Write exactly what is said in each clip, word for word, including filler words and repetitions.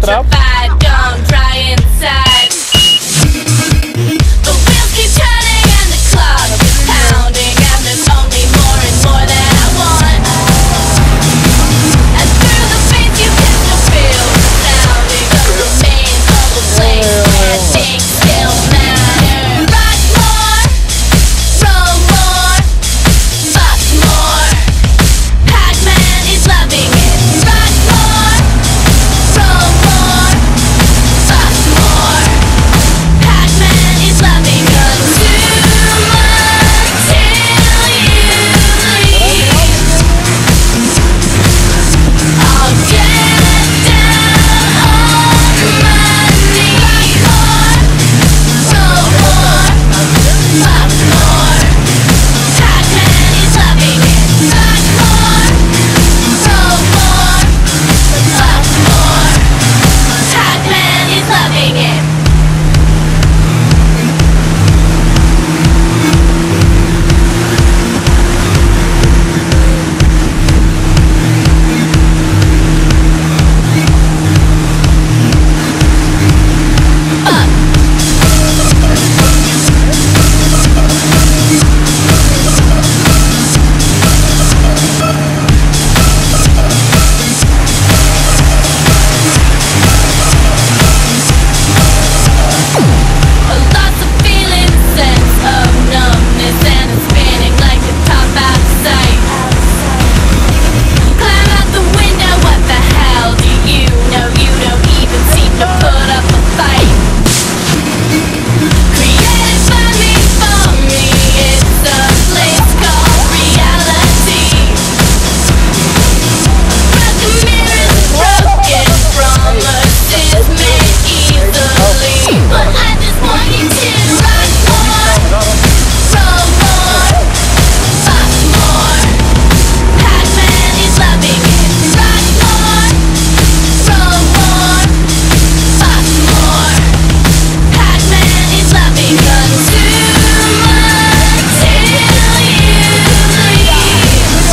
petrified, don't dry inside. The wheels keep turning and the clock is pounding, and there's only more and more that I want. And through the face you can still feel the sounding of the remains of the place where things still matter. Rock more, roll more, fuck more. Pac-Man is loving it. Rock more, roll more, fuck more. Pac-Man is loving us too much till you leave. I'll get down on my knees. Roll more, fuck more. Pac-Man is loving it. Rock more, roll more, fuck more. Pac-Man is loving it. Lots of feeling, sense of numbness, and it's spinning like a top out of sight. Climb out the window, what the hell do you know? You don't even seem to put up a fight. Created by me, for me, it's a place called reality. Broken mirrors, broken promises made easily. But I just want you to rock more, roll more, fuck more. Pac-Man is loving it. Rock more, roll more, fuck more. Pac-Man is loving us too much till you leave.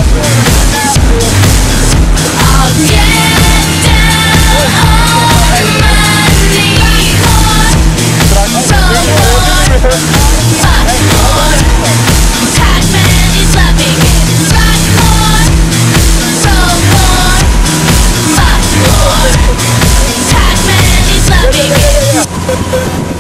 I'll get down on my knees. Roll more, fuck more. Pac-Man is loving it. Rock more, roll more, fuck more. Pac-Man is loving it.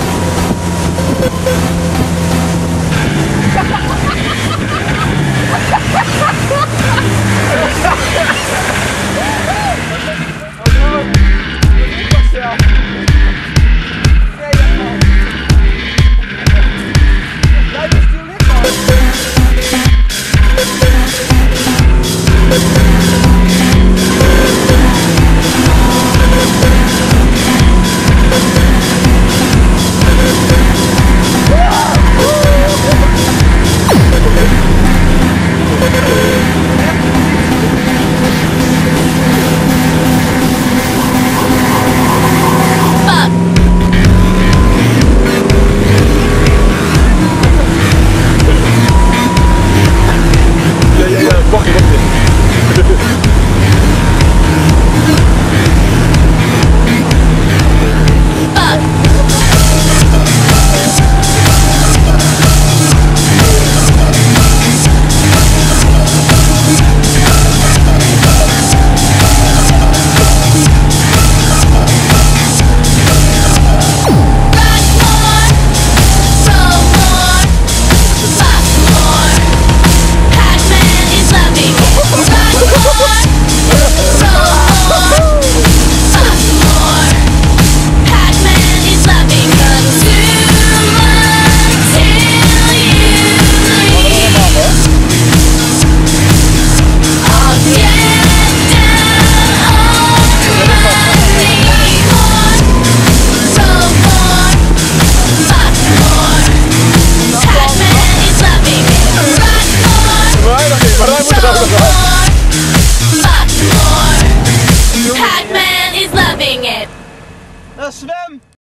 Svem!